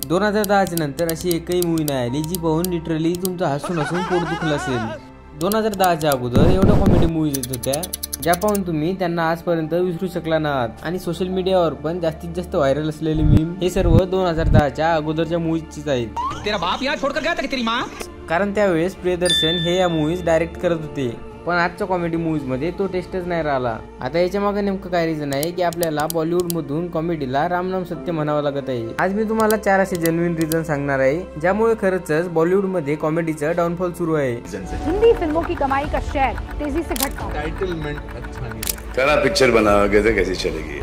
2010 नंतर अशी एकही मूवी नाही आली जी पाहून लिटरली तुमचं हसून हसून पोट दुखलं असेल। 2010च्या अगोदर एवढ्या कॉमेडी मूवीज येत होत्या ज्या पाहून तुम्ही त्यांना आजपर्यंत विसरू शकला नाहीत आणि सोशल मीडियावर पण जास्तीत जास्त व्हायरल असलेले मीम हे सर्व 2010च्या अगोदरच्या मूवीजचीच आहेत। तेरा बाप यहाँ छोड़कर गया था कि तेरी माँ? कारण त्यावेळेस प्रियदर्शन हे या मूवीज डायरेक्ट करत होते, पण आजच्या कॉमेडी मूवीज मध्ये तो टेस्टच नाही राहिला। आता याच्या मागे नेमकं काय रिझन आहे की आपल्याला बॉलिवूड मधून कॉमेडीला राम नाम सत्य म्हणावं लागत आहे। आज मी तुम्हाला 4 असे जेन्युइन रिझन सांगणार आहे ज्यामुळे खरंच बॉलिवूड मध्ये कॉमेडीचं डाउनफॉल सुरू आहे। हिंदी फिल्मों की कमाई का शेयर तेजी से घट रहा है। टाइटलमेंट अच्छा नहीं है, कड़ा पिक्चर बना कैसे चलेगी।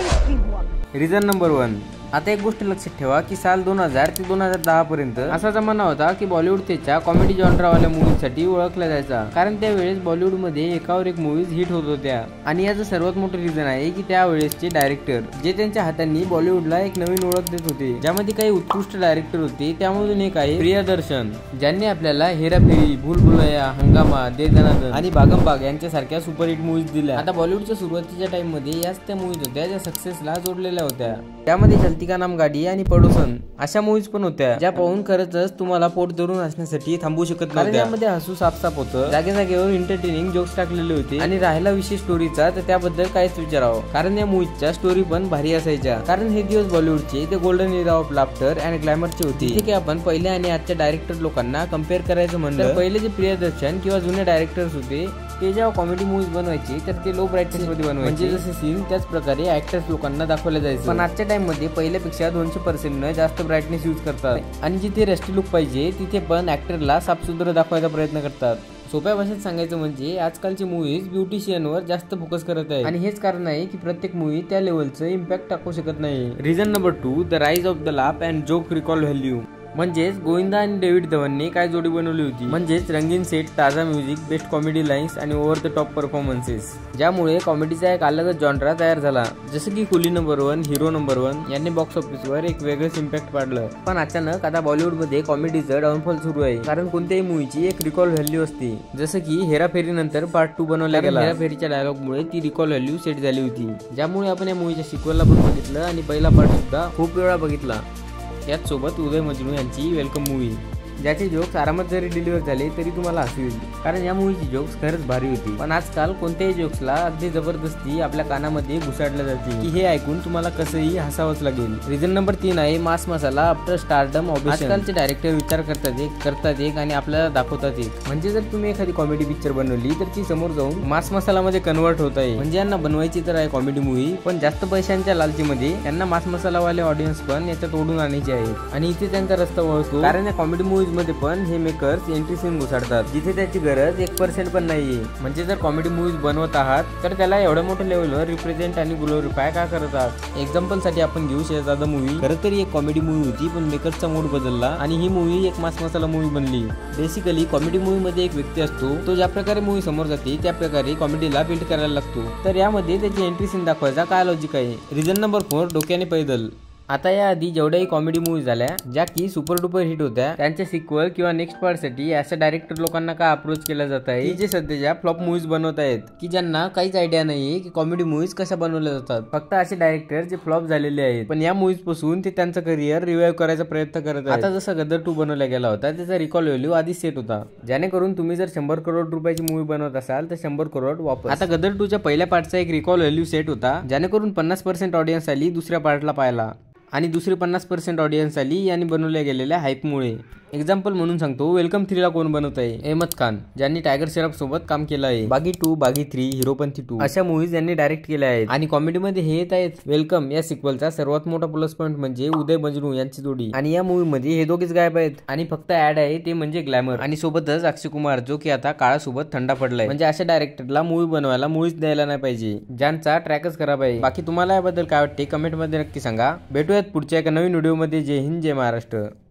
रिझन नंबर 1, आता एक गोष्ट लक्षात ठेवा की साल 2000 ते 2010 पर्यंत असा जमाना होता की बॉलिवूड त्याच्या कॉमेडी जॉनरावाल्या मूवीजसाठी ओळखला जायचा, कारण त्यावेळेस बॉलिवूड मध्ये एकावर एक मूवीज हिट होत होत्या। आणि याचं सर्वात मोठं रिझन आहे की त्यावेळेसचे डायरेक्टर जे त्यांच्या हातांनी बॉलिवूडला एक नवीन ओळख देत होते, ज्यामध्ये काही उत्कृष्ट डायरेक्टर होते। त्यामधून एक आहे प्रियदर्शन, ज्यांनी आपल्याला हेराफेरी, भूलभुलैया, हंगामा, दे दनादन आणि भागम भाग यांच्यासारख्या सुपरहिट मूवीज दिल्या। आता बॉलिवूडच्या सुरुवातीच्या टाइम मध्ये याच त्या मूवीज होत्या ज्या सक्सेसला जोडलेल्या होत्या। त्यामध्ये चलती का नाम गाडी आणि पडोसन अशा मूवीज पण होत्या ज्या पाहून खरंच तुम्हाला पोट धरून हसण्यासाठी थांबू शकत नव्हत्या। त्यामध्ये हसू साफ होतं, जागे जागेवर एंटरटेनिंग जोक्स टाकलेले होते आणि राहायला विशेष स्टोरीचा तर त्याबद्दल काहीच विचारावं, कारण या मूवीजच्या स्टोरी पण भारी असायच्या। कारण हे दिवस बॉलिवूडचे ते golden era of laughter and ग्लॅमरचे होते। ठीक आहे, आपण पहिल्या आणि आजच्या डायरेक्टर लोकांना कम्पेअर करायचं म्हणलं, पहिले जे प्रियदर्शन किंवा जुने डायरेक्टर्स होते ते जेव्हा कॉमेडी मूवीज बनवायचे तर ते लो ब्राईटनेस मध्ये बनवायचे, म्हणजे जसे सीन त्याच प्रकारे ऍक्टर्स लोकांना दाखवले जायचे। पण आजच्या टाइम मध्ये पहिल्यापेक्षा 200% जास्त ब्राईटनेस यूज करतात आणि जिथे रस्टी लुक पाहिजे तिथे पण ऍक्टरला साफसुथरं दाखवायचा प्रयत्न करतात। सोप्या भाषेत सांगायचं म्हणजे आजकालची मूवीज ब्युटिशियनवर जास्त फोकस करत आहे आणि हेच कारण आहे की प्रत्येक मूवी त्या लेवलचं इम्पॅक्ट टाकू शकत नाही। Reason number 2, the rise of the laugh and joke recall value, म्हणजेच गोविंदा आणि डेव्हिड धवनने काय जोडी बनवली होती, म्हणजेच रंगीन सेट, ताजा म्युझिक, बेस्ट कॉमेडी लाईन्स आणि ओव्हर द टॉप परफॉर्मन्सेस, ज्यामुळे कॉमेडीचा एक अलगच जॉनरा तयार झाला। जसं की कुली नंबर 1, हिरो नंबर 1 यांनी बॉक्स ऑफिसवर एक वेगळंच इम्पॅक्ट पाडलं। पण अचानक आता बॉलिवूडमध्ये कॉमेडीचं डाऊनफॉल सुरू आहे, कारण कोणत्याही मूवीची एक रिकॉल व्हॅल्यू असते। जसं की हेराफेरी नंतर पार्ट 2 बनवला गेला, हेराफेरीच्या डायलॉगमुळे ती रिकॉल व्हॅल्यू सेट झाली होती, ज्यामुळे आपण या मूवीच्या सिक्वलला पण बघितलं आणि पहिला पार्ट सुद्धा खूप वेळा बघितला। याच सोबत उदय मजनू यांची वेलकम मूवी, ज्याचे जोक्स आरामात जरी डिलिव्हर झाले तरी तुम्हाला हसू येईल, कारण या मूवीची जोक्स खरंच भारी होती। पण आजकाल कोणत्याही जोक्सला अगदी जबरदस्ती आपल्या कानामध्ये घुसाडलं जाते की हे ऐकून तुम्हाला कसंही हसावंच लागेल। रिझन नंबर 3 आहे mass masala after stardom obsession. आजकालचे डायरेक्टर विचार करतात एक आणि आपल्याला दाखवतात एक, म्हणजे जर तुम्ही एखादी कॉमेडी पिक्चर बनवली तर ती समोर जाऊन मास मसाला मध्ये कन्वर्ट होत आहे। म्हणजे यांना बनवायची तर आहे कॉमेडी मूवी, पण जास्त पैशांच्या लालचीमध्ये त्यांना मास मसालावाले ऑडियन्स पण याच्यात ओढून आणायचे आहेत आणि इथे त्यांचा रस्ता वळतो, कारण या कॉमेडी मूवीज मध्ये पण हे मेकर्स एंट्री सीन घुसाडतात जिथे त्याची गरज 1% पण नाहीये। म्हणजे जर कॉमेडी मूवीज बनवत आहात तर त्याला एवढ्या मोठ्या लेवलवर रिप्रेझेंट आणि ग्लोरिफाय का करत आहात। एक्झाम्पल साठी आपण घेऊ शहजादा मूवी, खरं तरी एक कॉमेडी मूवी होती पण मेकर्सचा मूड बदलला आणि ही मूवी एक मास मसाला मूवी बनली। बेसिकली कॉमेडी मूवी मध्ये एक व्यक्ती असतो, तो ज्या प्रकारे मूवी समोर जाते त्या प्रकारे कॉमेडीला बिल्ड करायला लागतो, तर यामध्ये त्याची एंट्री सीन दाखवायचा काय लॉजिक आहे। रिझन नंबर 4, डोक्याने पैदल। आता या आधी जेवढ्याही कॉमेडी मूवीज झाल्या ज्या की सुपर डुपर हिट होत्या, त्यांच्या सिक्वल किंवा नेक्स्ट पार्ट साठी अशा डायरेक्टर लोकांना का अप्रोच केला जात आहे की जे सध्याच्या फ्लॉप मूवीज बनवत आहेत, की ज्यांना काहीच आयडिया नाहीये की कॉमेडी मूवीज कशा बनवल्या जातात। फक्त असे डायरेक्टर जे फ्लॉप झालेले आहेत, पण या मूवीज पासून ते त्यांचं करिअर रिवाइव्ह करायचा प्रयत्न करत आहेत। आता जसं गदर 2 बनवला गेला होता त्याचा रिकॉल व्हॅल्यू आधी सेट होता, जेणेकरून तुम्ही जर 100 करोड रुपयाची मूवी बनवत असाल तर 100 करोड वापस। आता गदर 2च्या पहिल्या पार्टचा एक रिकॉल व्हॅल्यू सेट होता, जेणेकरून 50% ऑडियन्स आली दुसऱ्या पार्टला पाहायला आणि दुसरी 50% ऑडियन्स आली यांनी बनवल्या गेलेल्या हाईपमुळे। एक्झाम्पल म्हणून सांगतो, वेलकम 3 ला कोण बनवत आहे, अहमद खान, ज्यांनी टायगर श्रॉफ सोबत काम केलं आहे। बागी 2, बागी 3, हिरोपंथी 2 अशा मूवीज यांनी डायरेक्ट केल्या आहेत आणि कॉमेडीमध्ये हे येत आहेत। वेलकम या सिक्वलचा सर्वात मोठा प्लस पॉईंट म्हणजे उदय मजनू यांची जोडी, आणि या मूवी मध्ये हे दोघेच गायब आहेत आणि फक्त ऍड आहे ते म्हणजे ग्लॅमर, आणि सोबतच अक्षय कुमार जो की आता काळासोबत थंडा पडलाय। म्हणजे अशा डायरेक्टरला मूवी बनवायला मूवीच द्यायला नाही पाहिजे, ज्यांचा ट्रॅकच खराब आहे। बाकी तुम्हाला याबद्दल काय वाटते कमेंट मध्ये नक्की सांगा। भेटूयात पुढच्या एका नवीन व्हिडिओ मध्ये। जय हिंद, जय महाराष्ट्र।